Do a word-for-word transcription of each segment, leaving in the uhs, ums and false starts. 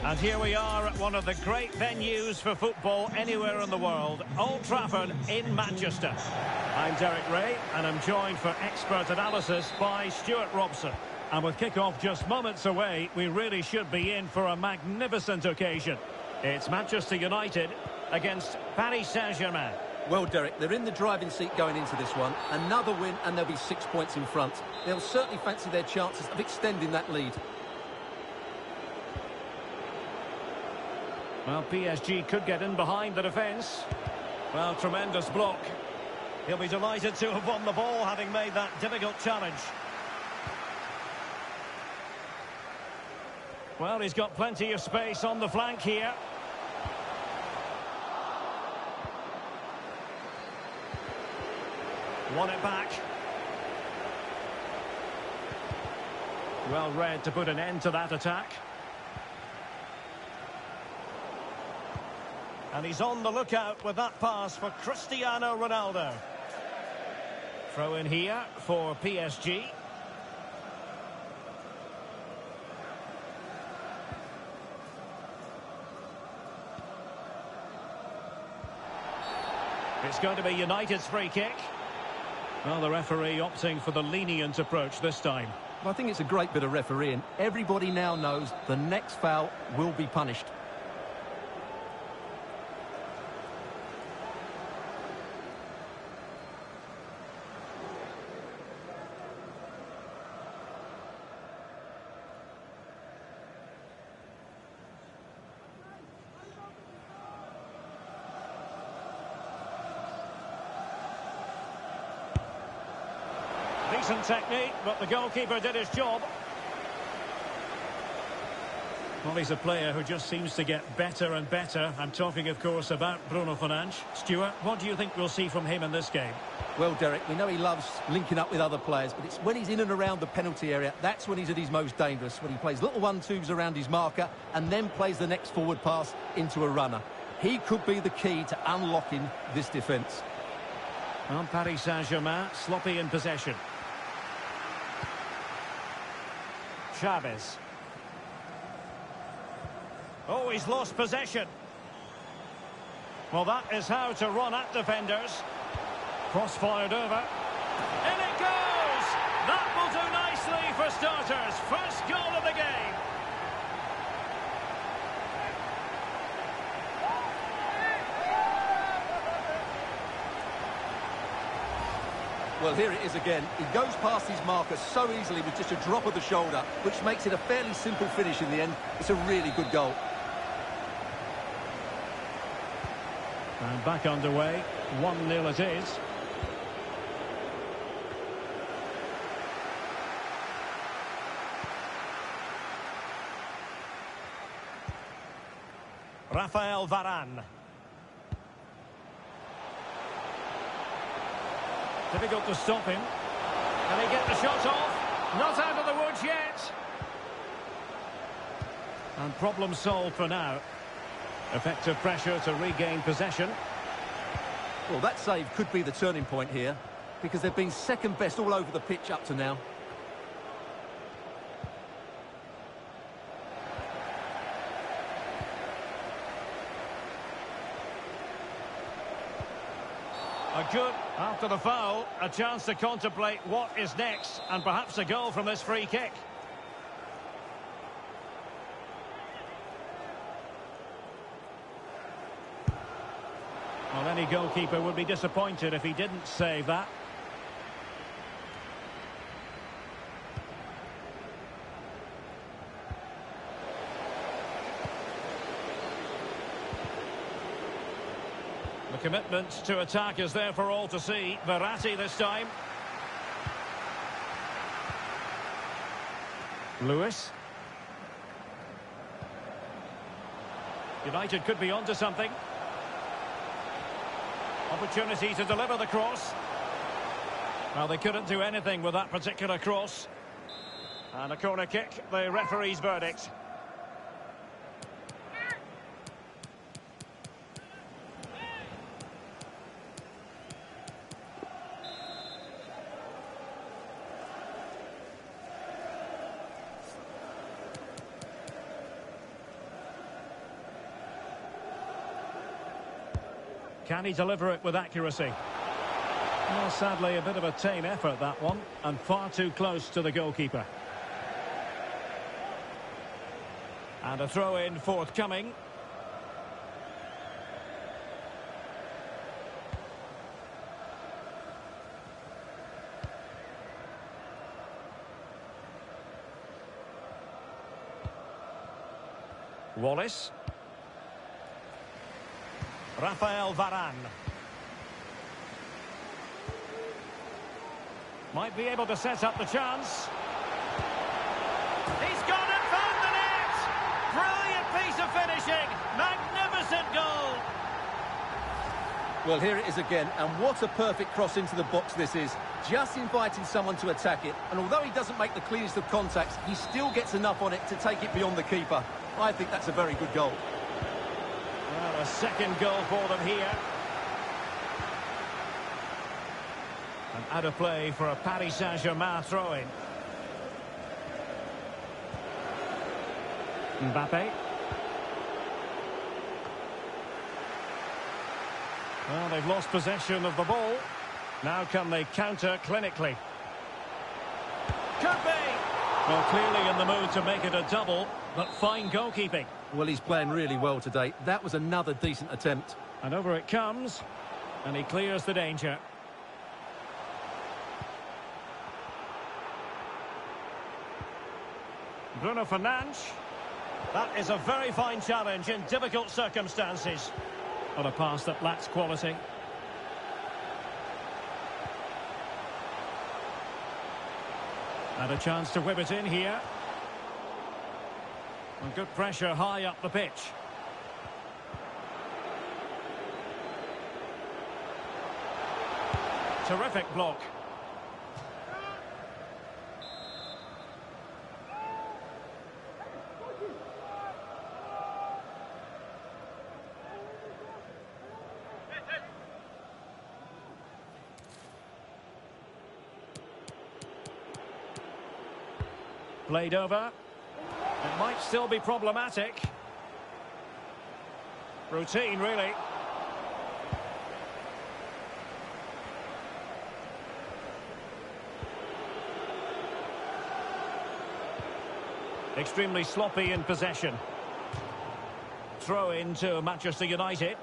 And here we are at one of the great venues for football anywhere in the world, Old Trafford in Manchester. I'm Derek Ray, and I'm joined for expert analysis by Stuart Robson. And with kick-off just moments away, we really should be in for a magnificent occasion. It's Manchester United against Paris Saint-Germain. Well, Derek, they're in the driving seat going into this one. Another win and they'll be six points in front. They'll certainly fancy their chances of extending that lead. Well, P S G could get in behind the defence. Well, tremendous block. He'll be delighted to have won the ball, having made that difficult challenge. Well, he's got plenty of space on the flank here. Won it back. Well read to put an end to that attack. And he's on the lookout with that pass for Cristiano Ronaldo. Throw in here for P S G. It's going to be United's free kick. Well, the referee opting for the lenient approach this time. Well, I think it's a great bit of refereeing. Everybody now knows the next foul will be punished. Decent technique, but the goalkeeper did his job. Well, he's a player who just seems to get better and better. I'm talking, of course, about Bruno Fernandes. Stuart, what do you think we'll see from him in this game? Well, Derek, we know he loves linking up with other players, but it's when he's in and around the penalty area, that's when he's at his most dangerous, when he plays little one-twos around his marker and then plays the next forward pass into a runner. He could be the key to unlocking this defence. Well, Paris Saint-Germain, sloppy in possession. Chavez. Oh, he's lost possession. Well, that is how to run at defenders. Cross-fired over. In it goes! That will do nicely for starters. First goal of the game. Well, here it is again. He goes past his marker so easily with just a drop of the shoulder, which makes it a fairly simple finish in the end. It's a really good goal. And back underway. one nil it is. Rafael Varane. Difficult to stop him. Can he get the shot off? Not out of the woods yet. And problem solved for now. Effective pressure to regain possession. Well, that save could be the turning point here, because they've been second best all over the pitch up to now. A good, after the foul, a chance to contemplate what is next, and perhaps a goal from this free kick. Well, any goalkeeper would be disappointed if he didn't save that. The commitment to attack is there for all to see. Verratti this time. Lewis. United could be onto something. Opportunity to deliver the cross. Well, they couldn't do anything with that particular cross. And a corner kick, the referee's verdict. Can he deliver it with accuracy? Well, sadly, a bit of a tame effort, that one, and far too close to the goalkeeper. And a throw-in forthcoming. Wallace. Rafael Varane. Might be able to set up the chance. He's gone and found the net! Brilliant piece of finishing! Magnificent goal! Well, here it is again, and what a perfect cross into the box this is. Just inviting someone to attack it, and although he doesn't make the cleanest of contacts, he still gets enough on it to take it beyond the keeper. I think that's a very good goal. Well, a second goal for them here. And out of play for a Paris Saint-Germain throw-in. Mbappe. Well, they've lost possession of the ball. Now can they counter clinically? Could be! Well, clearly in the mood to make it a double, but fine goalkeeping. Well, he's playing really well today. That was another decent attempt. And over it comes, and he clears the danger. Bruno Fernandes. That is a very fine challenge in difficult circumstances. On a pass that lacks quality. And a chance to whip it in here. And good pressure high up the pitch. Terrific block. Played over. It might still be problematic. Routine, really. Extremely sloppy in possession. Throw into Manchester United.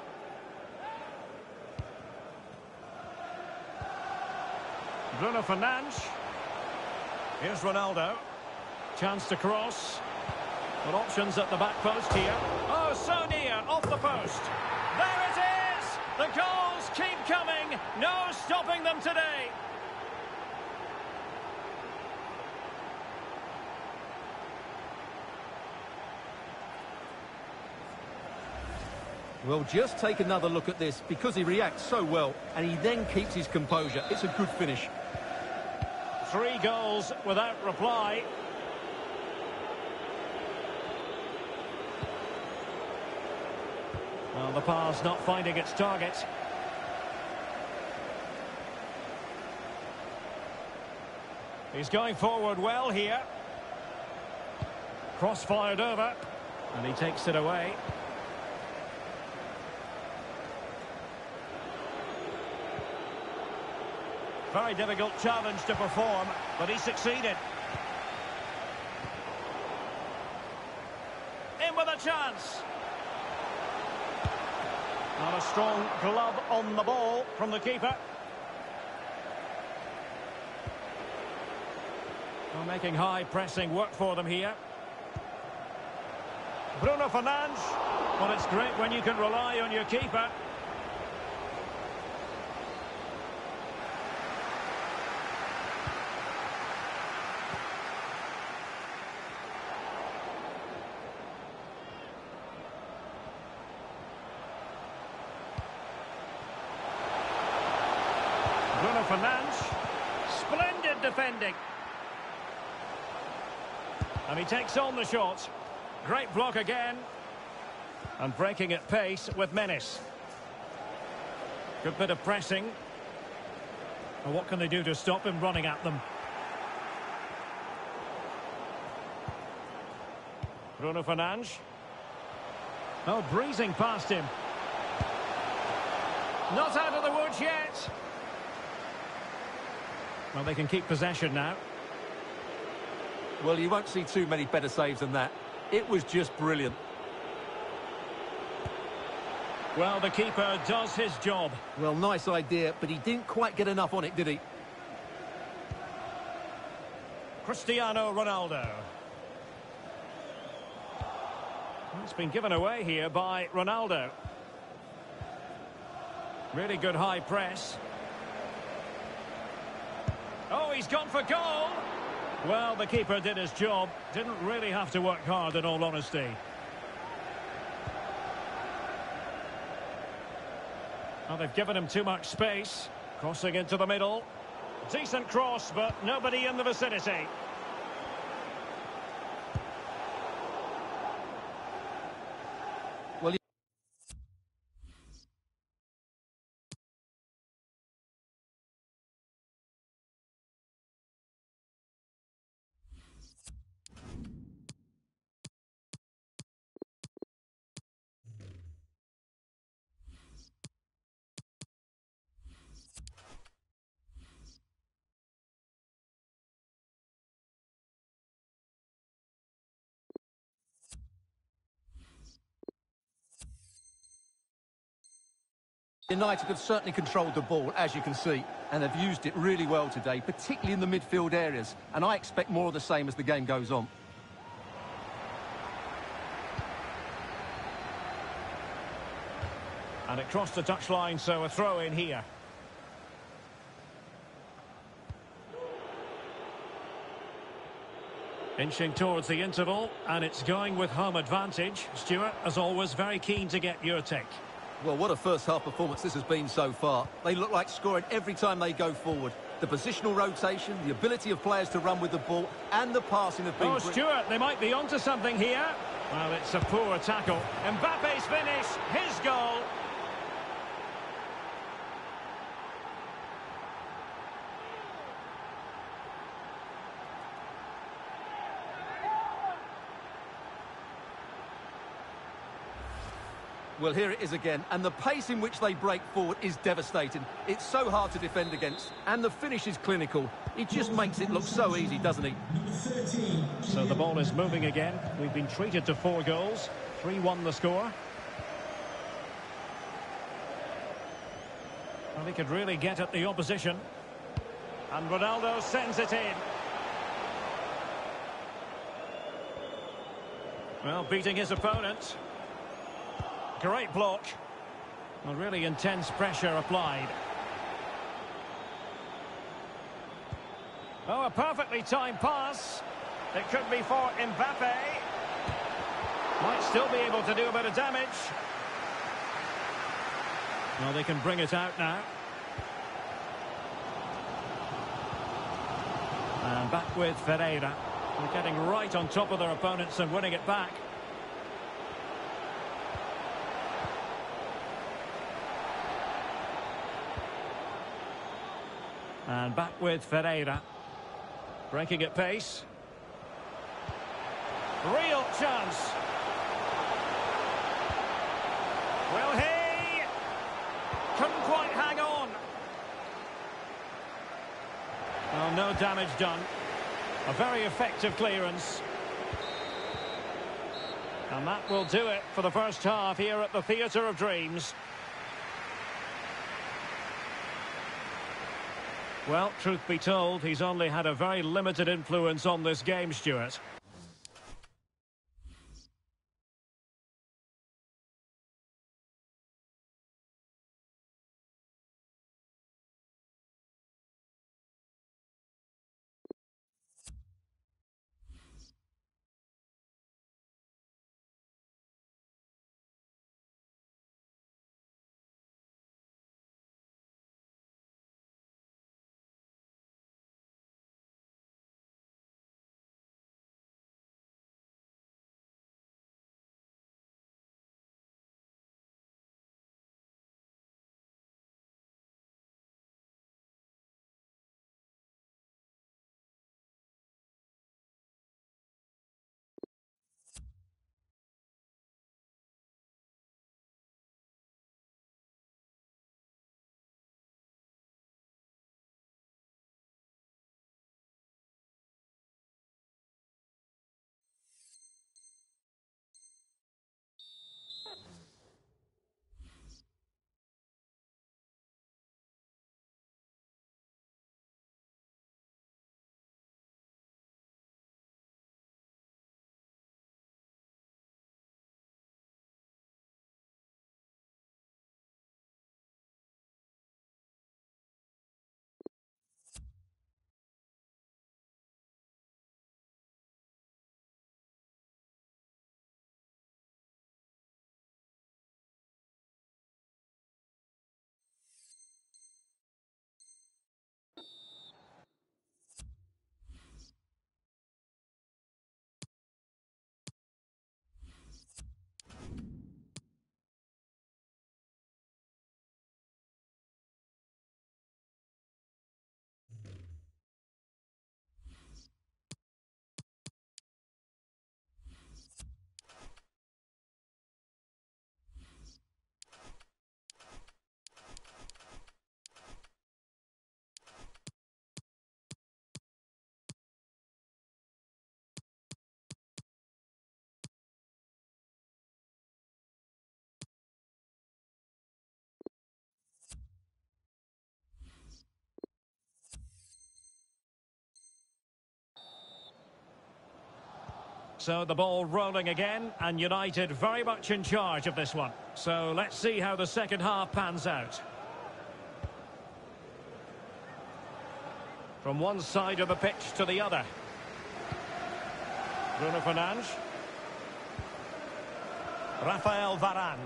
Bruno Fernandes. Here's Ronaldo. Chance to cross. But options at the back post here. Oh, so near, off the post. There it is! The goals keep coming. No stopping them today. Well, just take another look at this, because he reacts so well, and he then keeps his composure. It's a good finish. Three goals without reply. Well, the pass not finding its target. He's going forward well here. Cross fired over. And he takes it away. Very difficult challenge to perform, but he succeeded. In with a chance. Not a strong glove on the ball from the keeper. Well, making high pressing work for them here. Bruno Fernandes. Well, it's great when you can rely on your keeper. Bruno Fernandes. Splendid defending. And he takes on the shot. Great block again. And breaking at pace with menace. Good bit of pressing. And what can they do to stop him running at them? Bruno Fernandes. Oh, breezing past him. Not out of the woods yet. Well, they can keep possession now. Well, you won't see too many better saves than that. It was just brilliant. Well, the keeper does his job. Well, nice idea, but he didn't quite get enough on it, did he? Cristiano Ronaldo. It's been given away here by Ronaldo. Really good high press. Oh, he's gone for goal. Well, the keeper did his job. Didn't really have to work hard, in all honesty. Well, they've given him too much space. Crossing into the middle. Decent cross, but nobody in the vicinity. Well, United have certainly controlled the ball, as you can see, and have used it really well today, particularly in the midfield areas. And I expect more of the same as the game goes on. And it crossed the touchline, so a throw in here. Inching towards the interval, and it's going with home advantage. Stuart, as always, very keen to get your take. Well, what a first-half performance this has been so far. They look like scoring every time they go forward. The positional rotation, the ability of players to run with the ball, and the passing have been... Oh, Stuart, they might be onto something here. Well, it's a poor tackle. Mbappe's finish, his goal. Well, here it is again, and the pace in which they break forward is devastating. It's so hard to defend against, and the finish is clinical. He just makes it look so easy, doesn't he? So the ball is moving again. We've been treated to four goals. three one the score. Well, he could really get at the opposition. And Ronaldo sends it in. Well, beating his opponent. Great block. Well, really intense pressure applied. Oh, a perfectly timed pass. It could be for Mbappe. Might still be able to do a bit of damage. Well, they can bring it out now. And back with Ferreira. They're getting right on top of their opponents and winning it back. And back with Ferreira. Breaking at pace. Real chance. Will he? Couldn't quite hang on. Well, no damage done. A very effective clearance. And that will do it for the first half here at the Theatre of Dreams. Well, truth be told, he's only had a very limited influence on this game, Stuart. So the ball rolling again, and United very much in charge of this one. So let's see how the second half pans out. From one side of the pitch to the other. Bruno Fernandes. Rafael Varane.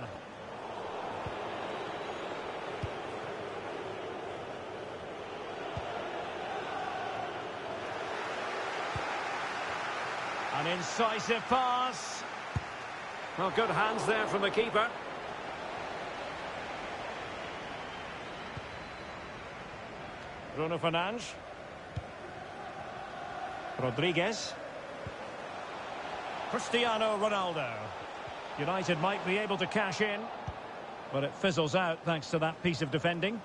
An incisive pass. Well, good hands there from the keeper. Bruno Fernandes. Rodriguez. Cristiano Ronaldo. United might be able to cash in, but it fizzles out thanks to that piece of defending.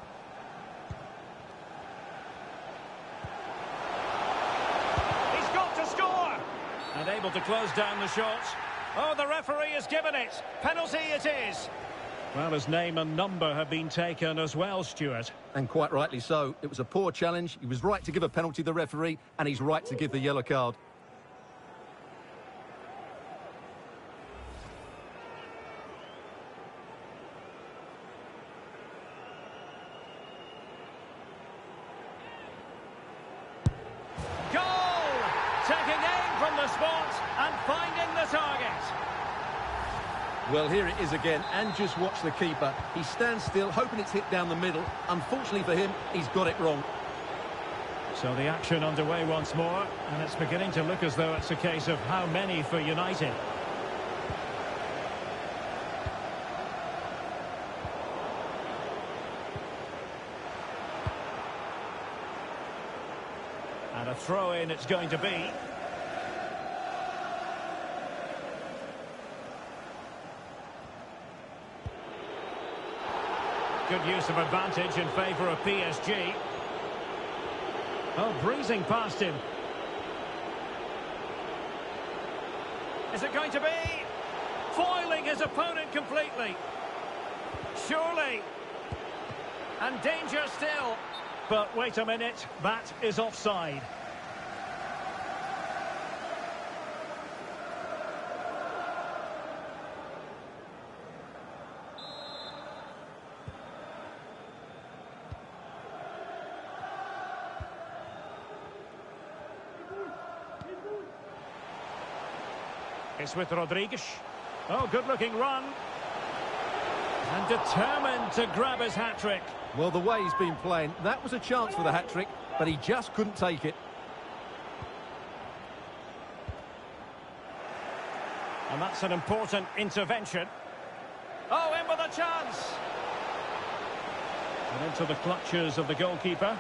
He's got to score! And able to close down the shot. Oh, the referee has given it. Penalty it is. Well, his name and number have been taken as well, Stuart. And quite rightly so. It was a poor challenge. He was right to give a penalty to the referee, and he's right to give the yellow card. Goal! Taking aim from the spot and finding the target. Well, here it is again, and just watch the keeper. He stands still, hoping it's hit down the middle. Unfortunately for him, he's got it wrong. So the action underway once more, and it's beginning to look as though it's a case of how many for United. And a throw-in it's going to be. Good use of advantage in favour of P S G. Oh, breezing past him. Is it going to be? Foiling his opponent completely. Surely. And danger still. But wait a minute, that is offside. It's with Rodriguez. Oh, good-looking run. And determined to grab his hat-trick. Well, the way he's been playing, that was a chance for the hat-trick, but he just couldn't take it. And that's an important intervention. Oh, in with a chance. And into the clutches of the goalkeeper.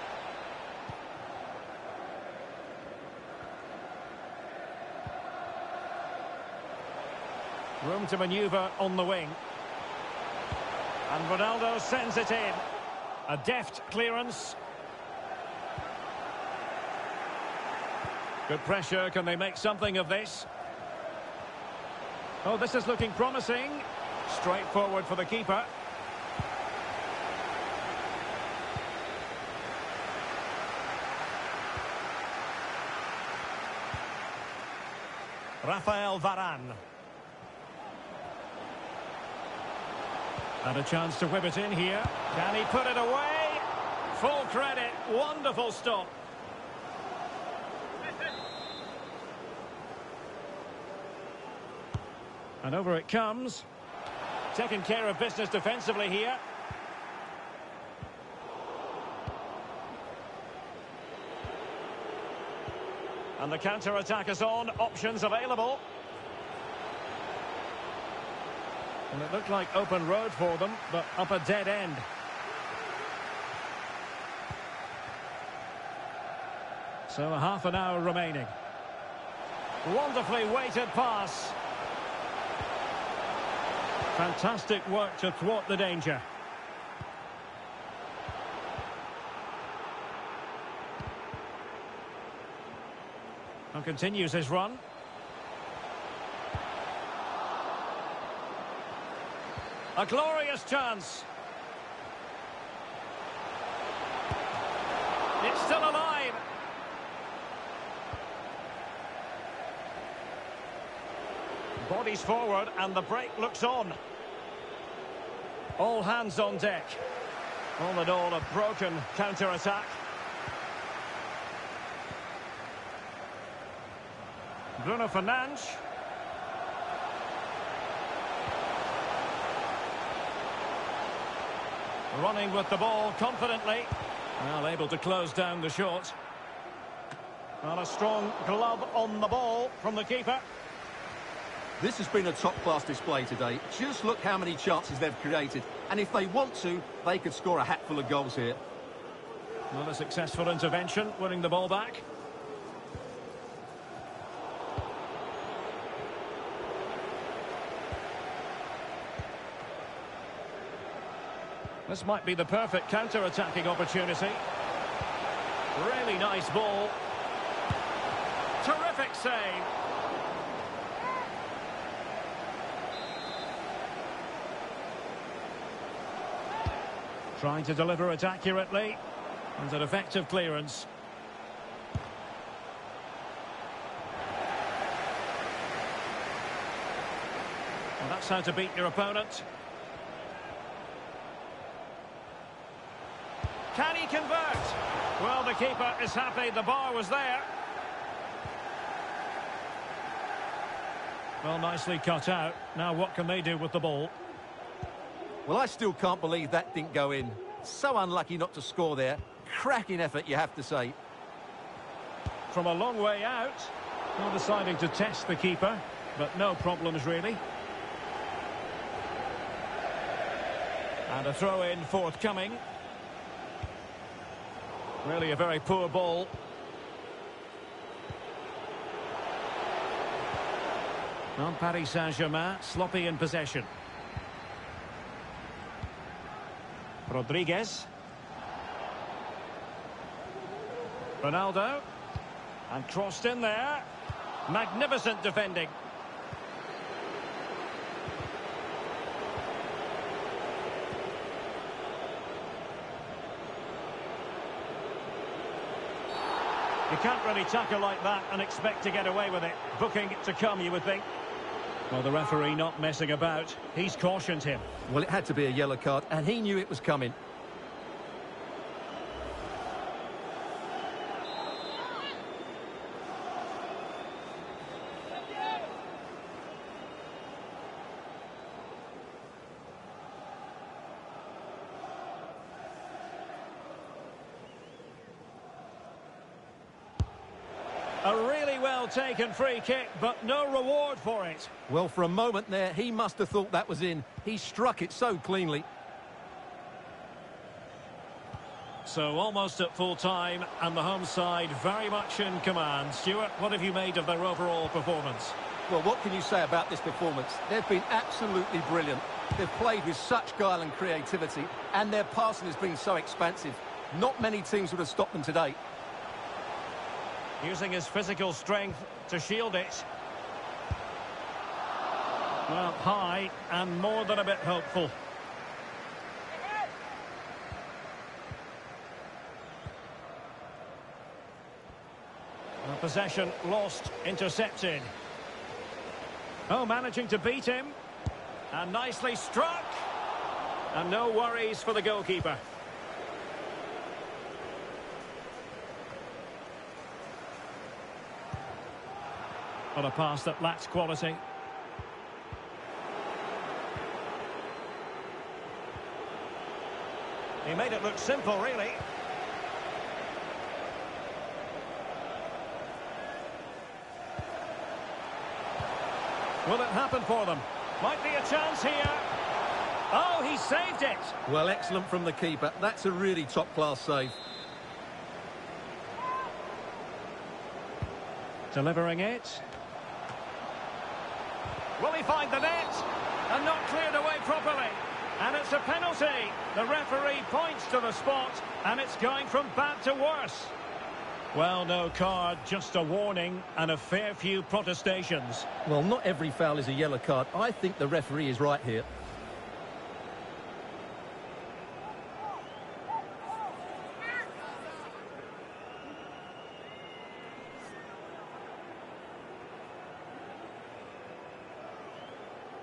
Room to manoeuvre on the wing. And Ronaldo sends it in. A deft clearance. Good pressure. Can they make something of this? Oh, this is looking promising. Straightforward for the keeper. Rafael Varane. And a chance to whip it in here. Can he put it away? Full credit. Wonderful stop. And over it comes. Taking care of business defensively here. And the counter-attack is on. Options available. And it looked like open road for them, but up a dead end. So a half an hour remaining. Wonderfully weighted pass. Fantastic work to thwart the danger. And continues his run. A glorious chance. It's still alive. Bodies forward and the break looks on. All hands on deck. All in all, a broken counter-attack. Bruno Fernandes. Running with the ball confidently. Well, able to close down the shot. Well, a strong glove on the ball from the keeper. This has been a top-class display today. Just look how many chances they've created. And if they want to, they could score a hatful of goals here. Well, a successful intervention, winning the ball back. This might be the perfect counter-attacking opportunity. Really nice ball. Terrific save. Trying to deliver it accurately. And an effective clearance. Well, that's how to beat your opponent. Can he convert? Well, the keeper is happy the bar was there. Well, nicely cut out. Now what can they do with the ball? Well, I still can't believe that didn't go in. So unlucky not to score there. Cracking effort, you have to say. From a long way out. Well, deciding to test the keeper, but no problems really. And a throw-in forthcoming. Really a very poor ball. On Paris Saint-Germain, sloppy in possession. Rodriguez. Ronaldo. And crossed in there. Magnificent defending. You can't really tackle like that and expect to get away with it. Booking to come, you would think. Well, the referee not messing about. He's cautioned him. Well, it had to be a yellow card, and he knew it was coming. A really well-taken free kick, but no reward for it. Well, for a moment there, he must have thought that was in. He struck it so cleanly. So almost at full time, and the home side very much in command. Stuart, what have you made of their overall performance? Well, what can you say about this performance? They've been absolutely brilliant. They've played with such guile and creativity, and their passing has been so expansive. Not many teams would have stopped them today. Using his physical strength to shield it. Well, high and more than a bit hopeful. Well, possession lost, intercepted. Oh, managing to beat him. And nicely struck. And no worries for the goalkeeper. On a pass that lacks quality. He made it look simple, really. Will it happen for them? Might be a chance here. Oh, he saved it. Well, excellent from the keeper. That's a really top-class save. Delivering it. Will he find the net? And not cleared away properly. And it's a penalty. The referee points to the spot, and it's going from bad to worse. Well, no card, just a warning and a fair few protestations. Well, not every foul is a yellow card. I think the referee is right here.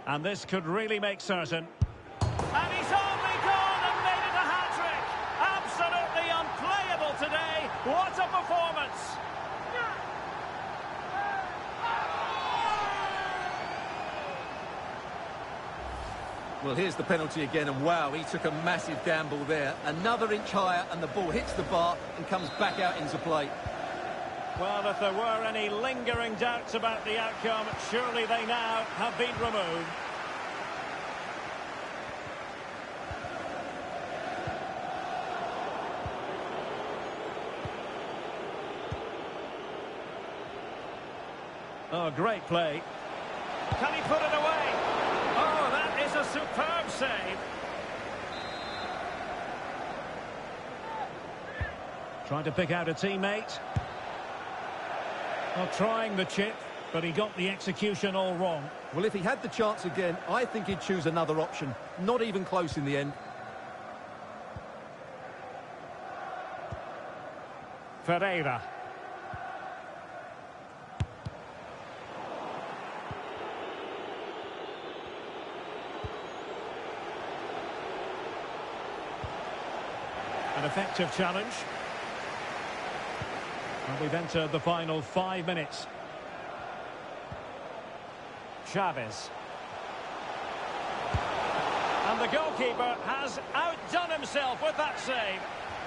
And this could really make certain. And he's only gone and made it a hat-trick. Absolutely unplayable today. What a performance. Well, here's the penalty again, and wow, he took a massive gamble there. Another inch higher, and the ball hits the bar and comes back out into play. Well, if there were any lingering doubts about the outcome, surely they now have been removed. Oh, great play. Can he put it away? Oh, that is a superb save. Trying to pick out a teammate. Well, trying the chip, but he got the execution all wrong. Well, if he had the chance again, I think he'd choose another option. Not even close in the end. Ferreira. An effective challenge. And we've entered the final five minutes. Chavez. And the goalkeeper has outdone himself with that save.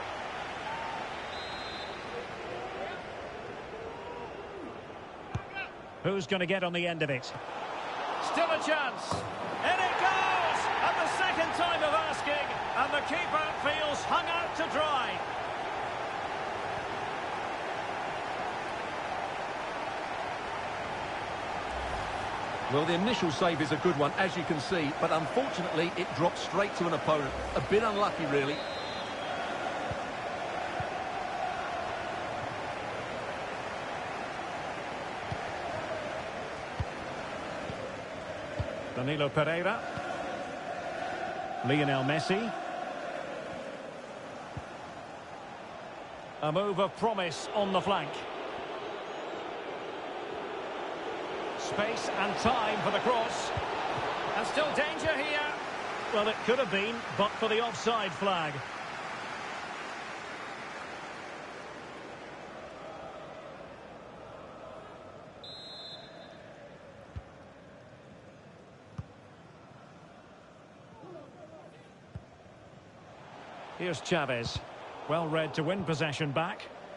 Who's going to get on the end of it? Still a chance. In it goes! And the second time of asking. And the keeper feels hung out to dry. Well, the initial save is a good one, as you can see, but unfortunately it drops straight to an opponent. A bit unlucky, really. Danilo Pereira. Lionel Messi. A move of promise on the flank. Space and time for the cross. And still danger here. Well, it could have been, but for the offside flag. Here's Chavez. Well read to win possession back.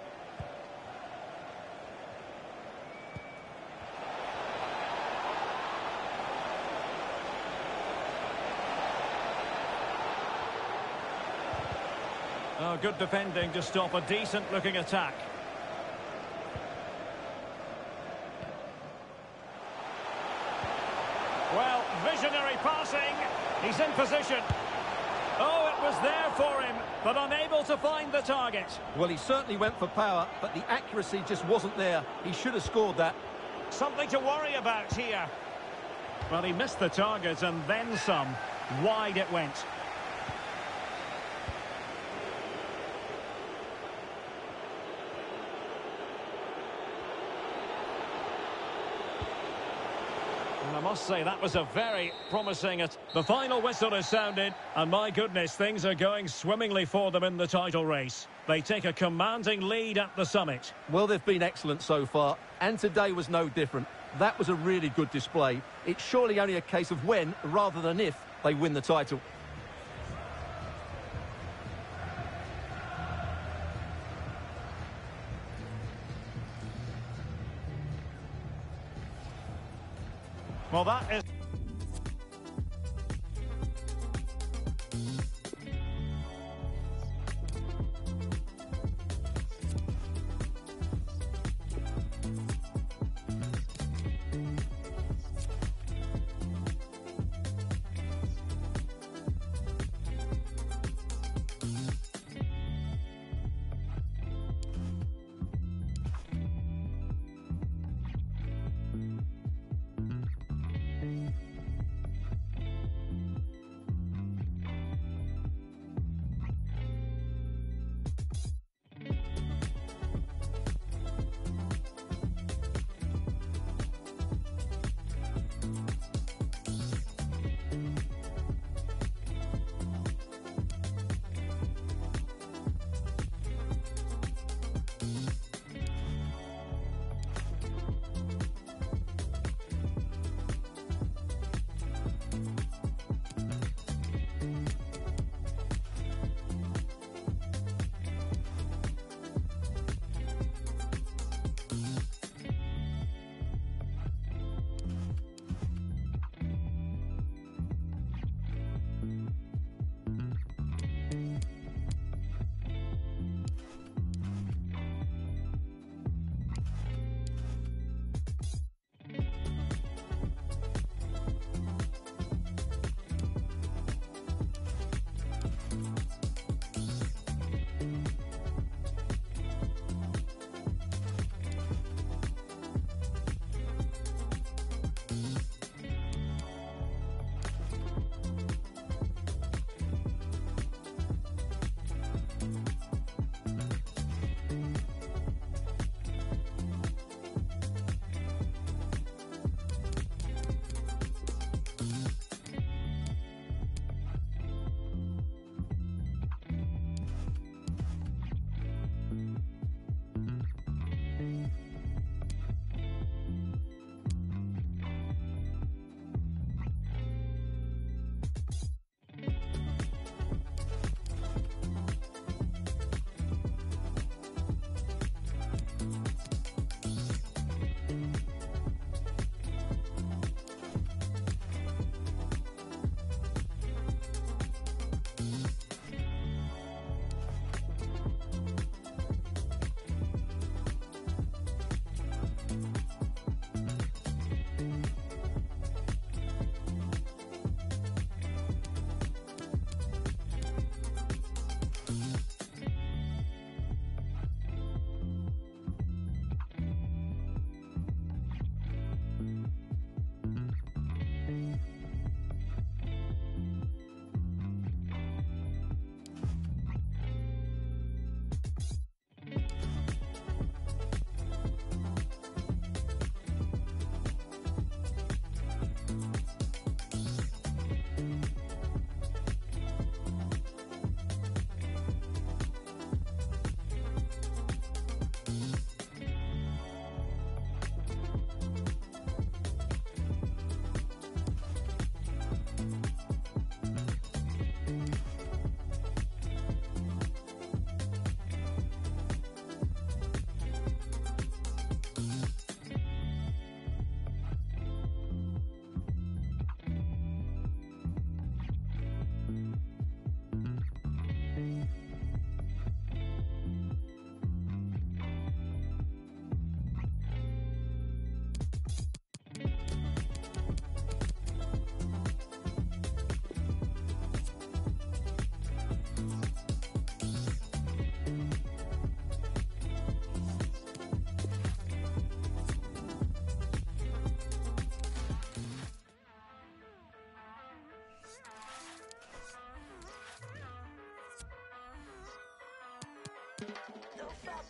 Oh, good defending to stop a decent-looking attack. Well, visionary passing. He's in position. Oh, it was there for him, but unable to find the target. Well, he certainly went for power, but the accuracy just wasn't there. He should have scored that. Something to worry about here. Well, he missed the target and then some. Wide it went. I must say that was a very promising... At the final whistle is sounded, and my goodness, things are going swimmingly for them in the title race. They take a commanding lead at the summit. Well, they've been excellent so far, and today was no different. That was a really good display. It's surely only a case of when, rather than if, they win the title. Well, that is...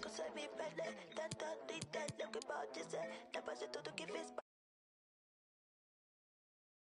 cosa mi pelle, tanto ridere lo che voglio se, la base tutto che fai